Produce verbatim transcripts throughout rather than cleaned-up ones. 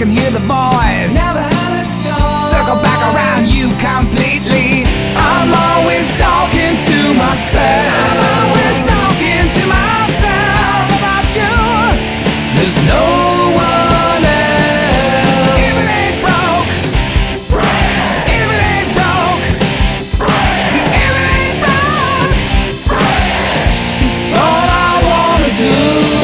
can hear the voice. Never had a choice. Circle back around you completely. I'm always talking to myself. I'm always talking to myself about you. There's no one else. If it ain't broke, break. If it ain't broke, break. If it ain't broke, break. It's all I wanna do.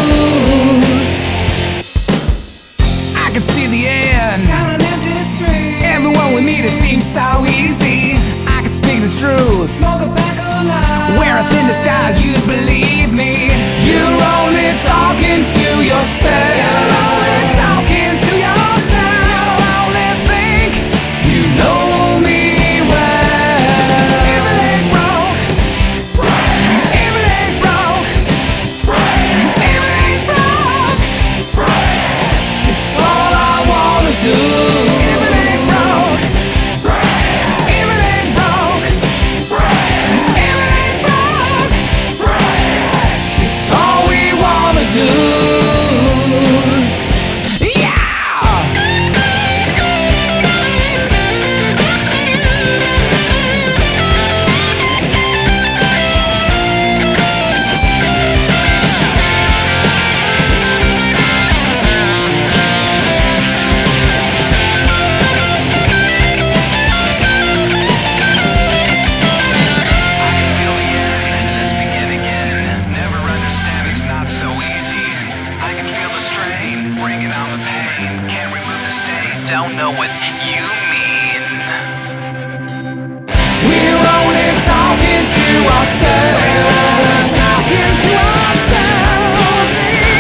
I can see the end. Down an empty street. Everyone we meet, it seems so easy. I can speak the truth. Smoke a pack of lies. Wear a thin disguise, you believe me. You're only talking to yourself. You're only talking to yourself. You only think you know me well. If it ain't broke, break. If it ain't broke, break. If it ain't broke, break. It's all I wanna do. If it ain't broke, break. If it ain't broke, break. If it ain't broke, break. It's all we wanna do. Yeah! Let's begin again. Never understand, it's not so easy. I can feel the strain, bringing on the pain. Can't remove the stain, don't know what you mean. We're only talking to ourselves. Talking to ourselves.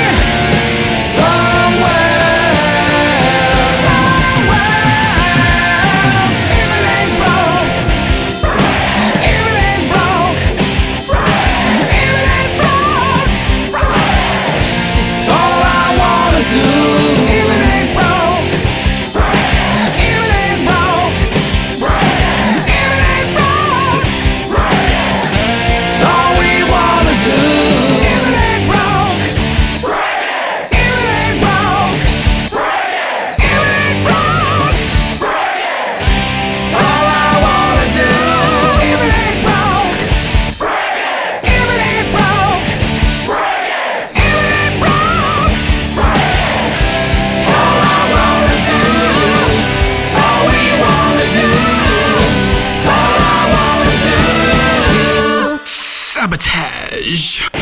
Somewhere, somewhere. If it ain't broke, break. If it ain't broke, break. If it ain't broke, break. It's all I wanna do. If it ain't broke, break. If it ain't broke, break. If it ain't broke, break. It's all we wanna do. If it ain't broke, break. If it ain't broke, break. If it ain't broke, break. It's all I wanna do. If it ain't broke, break. If it ain't broke, break. If it ain't broke, break. It's all I wanna do. It's all we wanna do. It's all I wanna do. Sabotage.